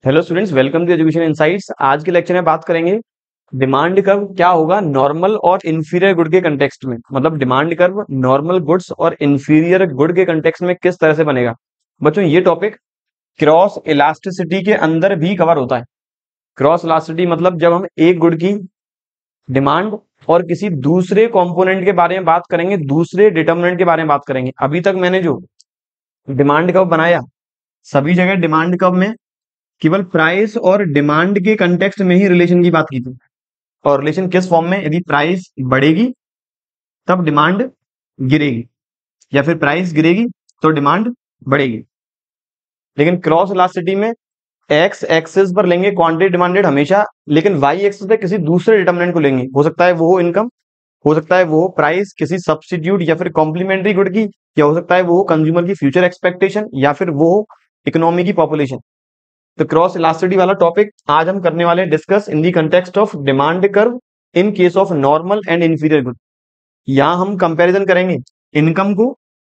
Hello students, welcome to Education Insights. आज के lecture में बात करेंगे डिमांड कर्व क्या होगा नॉर्मल और इंफीरियर गुड के कंटेक्स्ट में। मतलब डिमांड कर्व नॉर्मल गुड्स और इंफीरियर गुड के कंटेक्स्ट में किस तरह से बनेगा। बच्चों, ये टॉपिक क्रॉस इलास्टिसिटी के अंदर भी कवर होता है। क्रॉस इलास्टिसिटी मतलब जब हम एक गुड की डिमांड और किसी दूसरे कंपोनेंट के बारे में बात करेंगे, दूसरे डिटर्मिनेंट के बारे में बात करेंगे। अभी तक मैंने जो डिमांड कर्व बनाया, सभी जगह डिमांड कर्व में केवल प्राइस और डिमांड के कंटेक्स्ट में ही रिलेशन की बात की थी। और रिलेशन किस फॉर्म में? यदि प्राइस बढ़ेगी तब डिमांड गिरेगी, या फिर प्राइस गिरेगी तो डिमांड बढ़ेगी। लेकिन क्रॉस इलास्टिसिटी में एक्स एक्सिस पर लेंगे क्वांटिटी डिमांडेड हमेशा, लेकिन वाई एक्सिस पे किसी दूसरे डिटर्मिनेंट को लेंगे। हो सकता है वो हो इनकम, हो सकता है वो हो प्राइस किसी सब्स्टिट्यूट या फिर कॉम्प्लीमेंट्री गुड की, या हो सकता है वो हो कंज्यूमर की फ्यूचर एक्सपेक्टेशन, या फिर वो हो इकोनॉमी की पॉपुलेशन। तो क्रॉस इलास्टिसिटी वाला टॉपिक आज हम करने वाले discuss in the context of demand curve in case of normal and inferior good. यहां हम कंपैरिजन करेंगे इनकम को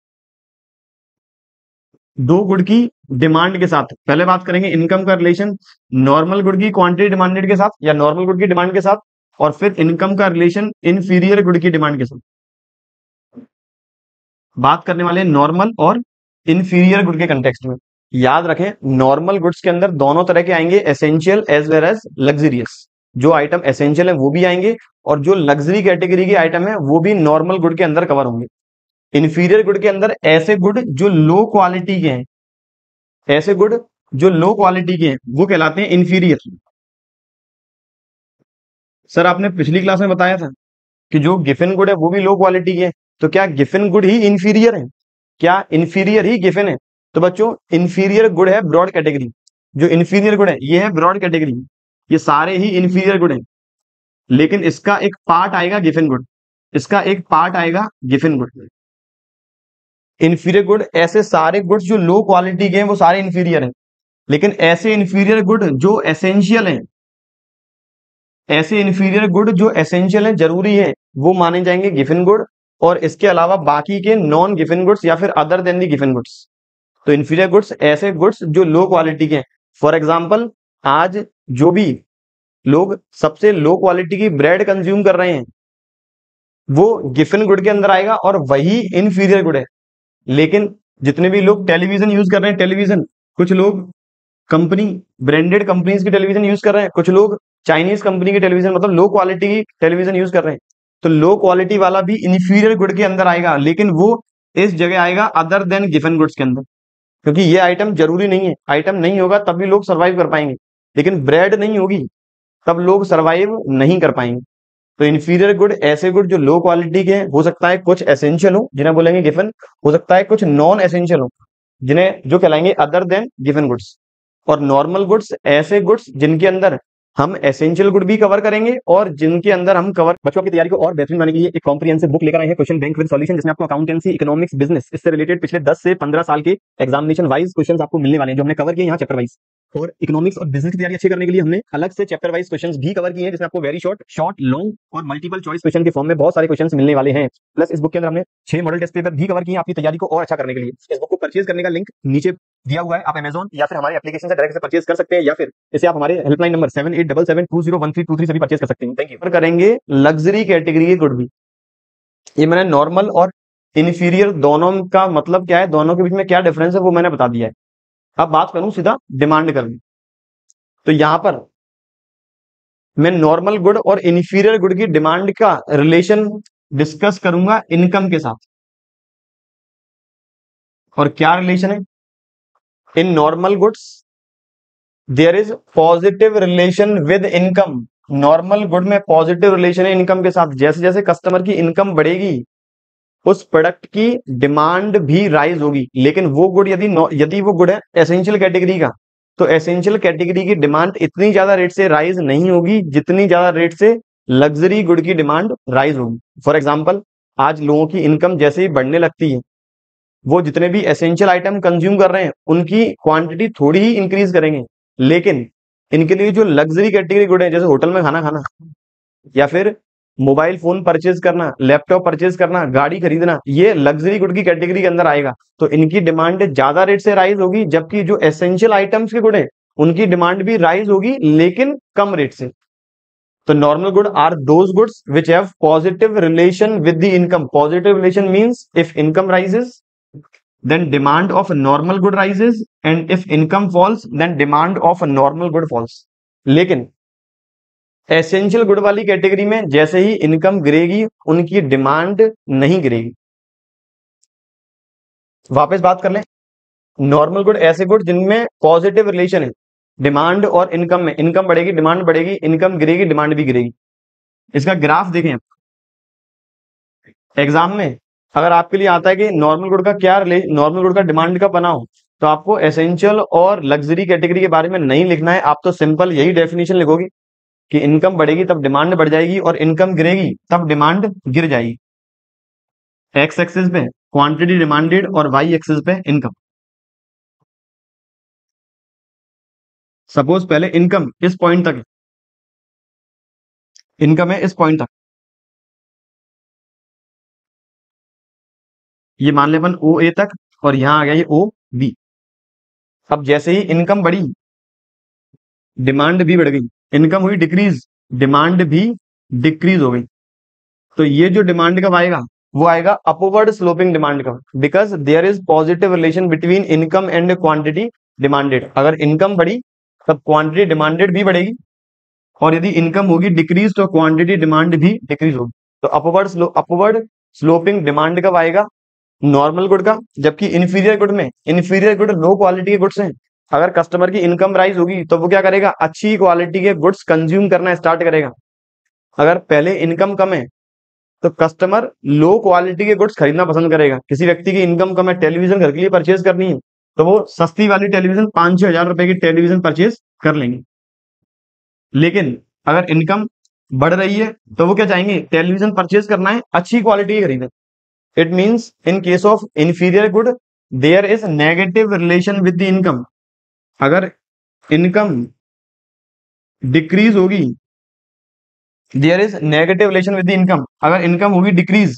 दो गुड की डिमांड के साथ। पहले बात करेंगे इनकम का रिलेशन नॉर्मल गुड की क्वांटिटी डिमांडेड के साथ या नॉर्मल गुड की डिमांड के साथ, और फिर इनकम का रिलेशन इंफीरियर गुड की डिमांड के साथ। बात करने वाले नॉर्मल और इंफीरियर गुड के कंटेक्स्ट में। याद रखें, नॉर्मल गुड्स के अंदर दोनों तरह के आएंगे, essential as well as luxurious. जो आइटम एसेंशियल है वो भी आएंगे, और जो लग्जरी कैटेगरी के आइटम है वो भी नॉर्मल गुड के अंदर कवर होंगे। इंफीरियर गुड के अंदर ऐसे गुड जो लो क्वालिटी के हैं, ऐसे गुड जो लो क्वालिटी के हैं वो कहलाते हैं इंफीरियर। सर, आपने पिछली क्लास में बताया था कि जो गिफिन गुड है वो भी लो क्वालिटी के हैं, तो क्या गिफिन गुड ही इंफीरियर है? क्या इंफीरियर ही गिफिन है? तो बच्चों, इंफीरियर गुड है ब्रॉड कैटेगरी। जो इंफीरियर गुड है ये है ब्रॉड कैटेगरी, ये सारे ही इंफीरियर गुड हैं। लेकिन इसका एक पार्ट आएगा गिफिन गुड, इसका एक पार्ट आएगा गिफिन गुड। इंफीरियर गुड ऐसे सारे गुड्स जो लो क्वालिटी के हैं वो सारे इंफीरियर हैं। लेकिन ऐसे इंफीरियर गुड जो एसेंशियल हैं, ऐसे इंफीरियर गुड जो एसेंशियल है, जरूरी है, वो माने जाएंगे गिफिन गुड। और इसके अलावा बाकी के नॉन गिफिन गुड्स या फिर other than the Giffen goods. तो इंफीरियर गुड्स ऐसे गुड्स जो लो क्वालिटी के हैं। फॉर एग्जाम्पल, आज जो भी लोग सबसे लो क्वालिटी की ब्रेड कंज्यूम कर रहे हैं वो गिफिन गुड के अंदर आएगा, और वही इंफीरियर गुड है। लेकिन जितने भी लोग टेलीविजन यूज कर रहे हैं, टेलीविजन, कुछ लोग कंपनी ब्रांडेड कंपनीज की टेलीविजन यूज कर रहे हैं, कुछ लोग चाइनीज कंपनी की टेलीविजन, मतलब लो क्वालिटी की टेलीविजन यूज कर रहे हैं। तो लो क्वालिटी वाला भी इंफीरियर गुड के अंदर आएगा, लेकिन वो इस जगह आएगा अदर देन गिफिन गुड्स के अंदर। क्योंकि ये आइटम जरूरी नहीं है, आइटम नहीं होगा तब भी लोग सर्वाइव कर पाएंगे, लेकिन ब्रेड नहीं होगी तब लोग सर्वाइव नहीं कर पाएंगे। तो इंफीरियर गुड ऐसे गुड जो लो क्वालिटी के हैं, हो सकता है कुछ एसेंशियल हो जिन्हें बोलेंगे गिफिन, हो सकता है कुछ नॉन एसेंशियल हो जिन्हें जो कहलाएंगे अदर देन गिफिन गुड्स। और नॉर्मल गुड्स ऐसे गुड्स जिनके अंदर हम एसेंशियल गुड भी कवर करेंगे और जिनके अंदर हम कवर। बच्चों की तैयारी को और बेहतरीन बनाने के लिए एक कॉम्प्रिहेंसिव बुक लेकर आए हैं, क्वेश्चन बैंक विद सॉल्यूशन, जिसमें आपको अकाउंटेंसी, इकोनॉमिक्स, बिजनेस, इससे रिलेटेड पिछले 10 से 15 साल के एग्जामिनेशन वाइज क्वेश्चंस आपको मिलने वाले हैं, जो हमने कवर किए यहाँ चैप्टर वाइज। और इकोनॉमिक्स और बिजनेस की तैयारी अच्छी करने के लिए हमने अलग से चैप्टर वाइज क्वेश्चंस भी कवर किए हैं, जिसमें आपको वेरी शॉर्ट, शॉर्ट, लॉन्ग और मल्टीपल चॉइस क्वेश्चन के फॉर्म में बहुत सारे क्वेश्चंस मिलने वाले हैं। प्लस इस बुक के अंदर हमने 6 मॉडल टेस्ट पेपर भी कवर किए हैं आपकी तैयारी को और अच्छा करने के लिए। इस बुक को परचेज करने का लिंक नीचे दिया हुआ है, आप अमेजॉन या फिर हमारे एप्लीकेशन से डायरेक्ट से परचेज कर सकते हैं, या फिर इसे आप हमारे हेल्पलाइन नंबर 7877201323 से भी परचेज कर सकते हैं। Thank you. करेंगे लग्जरी कैटेगरी के गुड भी। ये मैंने नॉर्मल और इंफीरियर दोनों का मतलब क्या है, दोनों के बीच में क्या डिफरेंस है वो मैंने बता दिया है। अब बात करूं सीधा डिमांड करनी, तो यहां पर मैं नॉर्मल गुड और इंफीरियर गुड की डिमांड का रिलेशन डिस्कस करूंगा इनकम के साथ। और क्या रिलेशन है? In normal goods there is positive relation with income. Normal good में पॉजिटिव रिलेशन है इनकम के साथ। जैसे जैसे कस्टमर की इनकम बढ़ेगी उस प्रोडक्ट की डिमांड भी राइज होगी। लेकिन वो गुड यदि वो गुड है एसेंशियल कैटेगरी का, तो एसेंशियल कैटेगरी की डिमांड इतनी ज्यादा रेट से राइज नहीं होगी जितनी ज्यादा रेट से लग्जरी गुड की डिमांड राइज होगी। फॉर एग्जाम्पल, आज लोगों की इनकम जैसे ही बढ़ने लगती है, वो जितने भी एसेंशियल आइटम कंज्यूम कर रहे हैं उनकी क्वांटिटी थोड़ी ही इंक्रीज करेंगे। लेकिन इनके लिए जो लग्जरी कैटेगरी गुड है, जैसे होटल में खाना खाना, या फिर मोबाइल फोन परचेज करना, लैपटॉप परचेज करना, गाड़ी खरीदना, ये लग्जरी गुड की कैटेगरी के अंदर आएगा। तो इनकी डिमांड ज्यादा रेट से राइज होगी, जबकि जो एसेंशियल आइटम्स के गुड है उनकी डिमांड भी राइज होगी लेकिन कम रेट से। तो normal good are those goods which have positive relation with the income. Positive relation means if income rises then demand of a normal good rises and if income falls then demand of a normal good falls। लेकिन essential good वाली category में जैसे ही income गिरेगी उनकी demand नहीं गिरेगी। वापस बात कर लें, नॉर्मल गुड ऐसे गुड जिनमें पॉजिटिव रिलेशन है डिमांड और इनकम में। इनकम बढ़ेगी डिमांड बढ़ेगी, इनकम गिरेगी डिमांड भी गिरेगी। इसका ग्राफ देखें एग्जाम में, अगर आपके लिए आता है कि नॉर्मल गुड का क्या नॉर्मल गुड का डिमांड का बनाओ, तो आपको एसेंशियल और लग्जरी कैटेगरी के बारे में नहीं लिखना है। आप तो सिंपल यही डेफिनेशन लिखोगे कि इनकम बढ़ेगी तब डिमांड बढ़ जाएगी और इनकम गिरेगी तब डिमांड गिर जाएगी। एक्स एक्सिस पे क्वांटिटी डिमांडेड और वाई एक्सिस पे इनकम। सपोज पहले इनकम इस पॉइंट तक है, इनकम है इस पॉइंट तक, ये मान ले अपन ओ ए तक और यहां आ गया ये ओ बी। अब जैसे ही इनकम बढ़ी डिमांड भी बढ़ गई, इनकम हुई डिक्रीज डिमांड भी डिक्रीज हो गई। तो ये जो डिमांड कब आएगा, वो आएगा अपवर्ड स्लोपिंग डिमांड का, because there is positive relation between income and quantity demanded. अगर इनकम बढ़ी तब क्वांटिटी डिमांडेड भी बढ़ेगी और यदि इनकम होगी डिक्रीज तो क्वांटिटी डिमांड भी डिक्रीज होगी। तो अपवर्ड स्लोपिंग डिमांड कब आएगा, नॉर्मल गुड का। जबकि इन्फीरियर गुड में, इन्फीरियर गुड लो क्वालिटी के गुड्स हैं, अगर कस्टमर की इनकम राइज होगी तो वो क्या करेगा, अच्छी क्वालिटी के गुड्स कंज्यूम करना स्टार्ट करेगा। अगर पहले इनकम कम है तो कस्टमर लो क्वालिटी के गुड्स खरीदना पसंद करेगा। किसी व्यक्ति की इनकम कम है, टेलीविजन घर के लिए परचेज करनी है, तो वो सस्ती वाली टेलीविजन 5-6 हजार रुपए की टेलीविजन परचेज कर लेंगे। लेकिन अगर इनकम बढ़ रही है तो वो क्या चाहेंगे, टेलीविजन परचेज करना है अच्छी क्वालिटी की खरीदें। It means in case of inferior good there is negative relation with the income. अगर इनकम डिक्रीज होगी there is negative relation with the income. अगर इनकम होगी डिक्रीज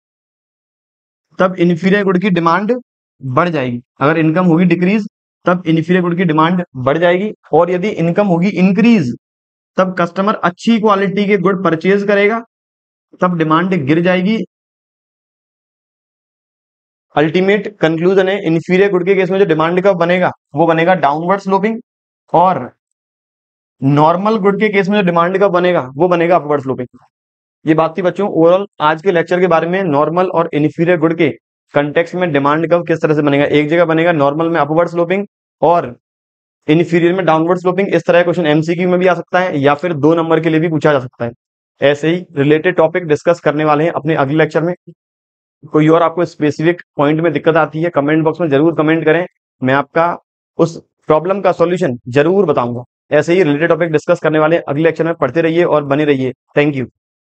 तब इंफीरियर गुड की डिमांड बढ़ जाएगी। अगर इनकम होगी डिक्रीज तब इंफीरियर गुड की डिमांड बढ़ जाएगी। और यदि इनकम होगी इंक्रीज तब कस्टमर अच्छी क्वालिटी के गुड परचेज करेगा, तब डिमांड गिर जाएगी। अल्टीमेट कंक्लूजन है, इंफीरियर गुड के केस में जो डिमांड का बनेगा वो बनेगा डाउनवर्ड स्लोपिंग, और नॉर्मल गुड के केस में जो डिमांड का बनेगा वो बनेगा अपवर्ड स्लोपिंग। ये बात थी बच्चों ओवरऑल आज के लेक्चर के बारे में, नॉर्मल और इंफीरियर गुड के कंटेक्स्ट में डिमांड कर्व किस तरह से बनेगा। एक जगह बनेगा नॉर्मल में अपवर्ड स्लोपिंग और इंफीरियर में डाउनवर्ड स्लोपिंग। इस तरह का क्वेश्चन एमसीक्यू में भी आ सकता है या फिर 2 नंबर के लिए भी पूछा जा सकता है। ऐसे ही रिलेटेड टॉपिक डिस्कस करने वाले हैं अपने अगले लेक्चर में। कोई और आपको स्पेसिफिक पॉइंट में दिक्कत आती है कमेंट बॉक्स में जरूर कमेंट करें, मैं आपका उस प्रॉब्लम का सॉल्यूशन जरूर बताऊंगा। ऐसे ही रिलेटेड टॉपिक डिस्कस करने वाले अगले लेक्चर में, पढ़ते रहिए और बने रहिए। Thank you.